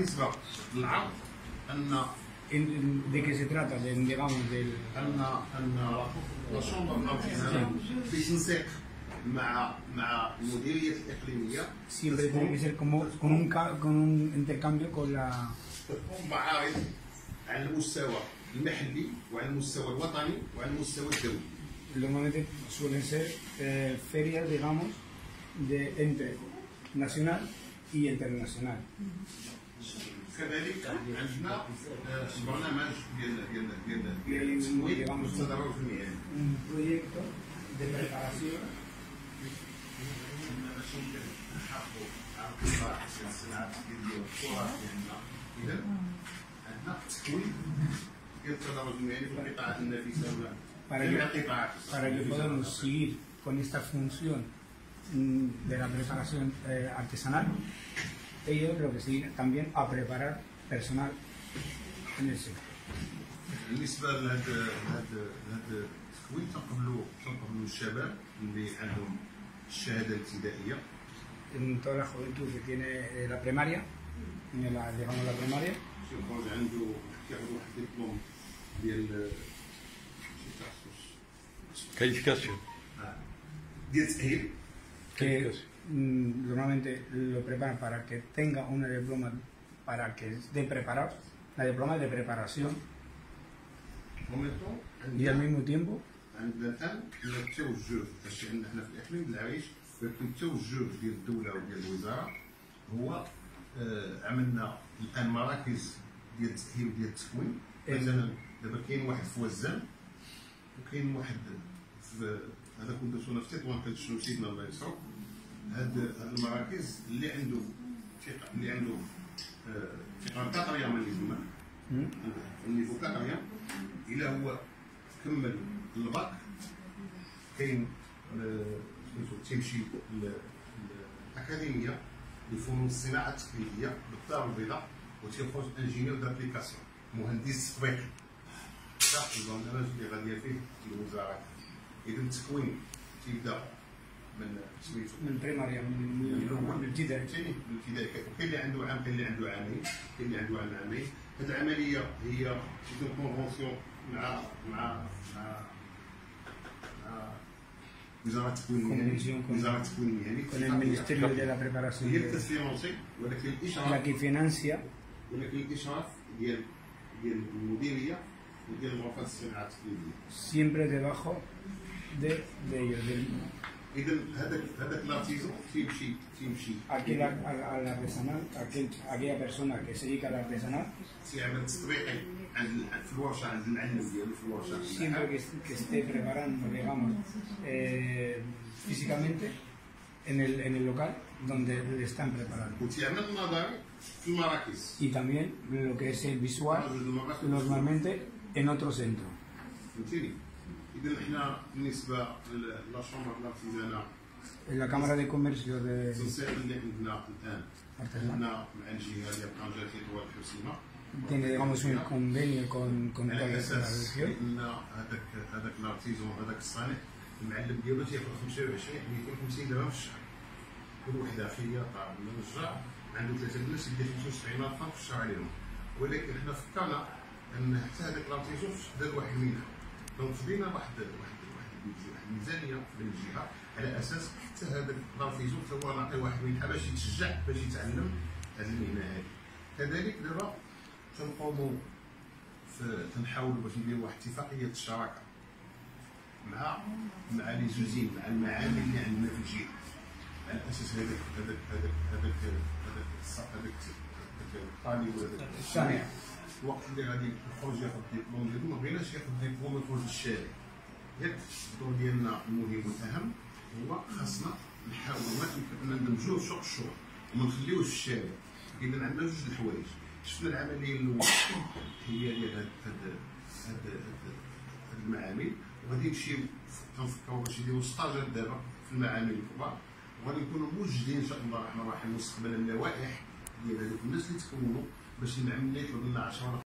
بالنسبه للعرض ان ¿De qué se trata? Digamos, del... ان لا شومبر نارتيزانال بتنسيق مع المديريه الاقليميه siempre tiene que ser como con un intercambio con la... تقوم بعرض على المستوى المحلي وعلى المستوى الوطني وعلى المستوى الدولي. Normalmente suelen ser ferias, digamos, entre nacional y internacional. كذلك عندنا برنامج ديال التسويق والتدرب المهني. Un proyecto de preparación. باش نحافظوا على القطاع ديال الصناعات ديال التراث ديالنا. اذا عندنا التكوين ديال التدرب المهني في القطاعات النافسه para que podamos seguir con esta función de la preparación artesanal, ellos lo que siguen también a preparar personal en el sector. بالنسبه لهذا التكوين تنقبلوا الشباب اللي عندهم الشهاده الابتدائيه. En toda la juventud que tiene la primaria, digamos la primaria, تيخرج عنده كياخذ واحد الدبلوم ديال Calificación. ديال التاهيل que normalmente lo preparan para que tenga una diploma para que esté preparado, la diploma de preparación, y al mismo tiempo عندنا الان التوجه باش حنا في الاقليم العريش ولكن التوجه ديال الدوله وديال الوزاره هو عملنا الان مراكز ديال التاهيل وديال التكوين. مثلا دابا كاين واحد في وزان وكاين واحد في هذا كنت درتو في تطوان كنشنو سيدنا الله يسعو. هاد المراكز اللي عنده ثقه كاتريام اللي تما النيفو كاتريام الا هو كمل الباك كاين تيمشي الاكاديميه لفنون الصناعه التقليديه بالدار البيضاء وتيخرج انجينيور دابليكاسيون مهندس تطبيقي. صح البرنامج اللي غاديه فيه الوزاره. اذا التكوين تيبدا من سميتو من البريماريا من الابتدائي. كاين اللي عنده عام كاين اللي عنده عامين كاين اللي عنده عامين. هذه العمليه هي سيتون كونفونسيون مع وزاره التكوين المهني. وزاره التكوين المهني con el Ministerio de la Preparación, هي كتفينونسي ولكن la que financia, ولكن الاشراف ديال المديريه وديال غرفه الصناعه التقليديه siempre debajo de ellos. اذا هذاك لارتيزون تيمشي al artesanal, aquella persona que se dedica al artesanal, تيعمل تطبيقي في الورشه عند المعلم ديالو في الورشه. siempre que esté preparando, digamos, físicamente en el local donde le están preparando. وتيعمل نظري في المراكز. Y también lo que es el visual, normalmente en otro centro. فهمتيني؟ إذا حنا بالنسبة لا شومبر دارتيزانا En la Cámara de Comercio de التنسيق اللي عندنا الآن عندنا مع الجهة ديال طنجة تطوان الحسيمة tiene, digamos, un convenio con toda على la أساس región. أن هذاك الارتيزون هذاك الصانع المعلم ديالو تياخذ 25 250 درهم في الشهر. كل وحدة خياطة ولا نجار عنده 3 الناس يدير 75,000 في الشهر عليهم. ولكن حنا فكرنا أن حتى هذاك الارتيزون دار واحد المنحة. دونك خدينا واحد الميزانيه من الجهه على اساس حتى هذاك الارتيزون هو نعطيه واحد المنحه باش يتشجع باش يتعلم هذه المهنه هذه. كذلك دابا تنقوموا تنحاولوا باش نديروا واحد اتفاقيه الشراكه مع لي زوزين مع المعامل اللي عندنا في الجهه على اساس هذاك الطالب وهذاك الصانع الوقت اللي غادي يخرج ياخذ الدبلوم ديالو ما بغيناش ياخذ الدبلوم ويخرج للشارع. ياك الدور ديالنا المهم والاهم هو خاصنا نحاولوا ما ندمجوه في سوق الشغل وما نخليوهش في الشارع. اذا عندنا جوج الحوايج. شفنا العمليه الاولى هي ديال هاد المعامل وغادي نمشيو تنفكروا باش نديروا ستاجات دابا في المعامل الكبار وغادي نكونوا موجدين ان شاء الله الرحمن الرحيم مستقبلا اللوائح ديال هذوك الناس اللي تكونوا باش المعامل يطلب لنا 10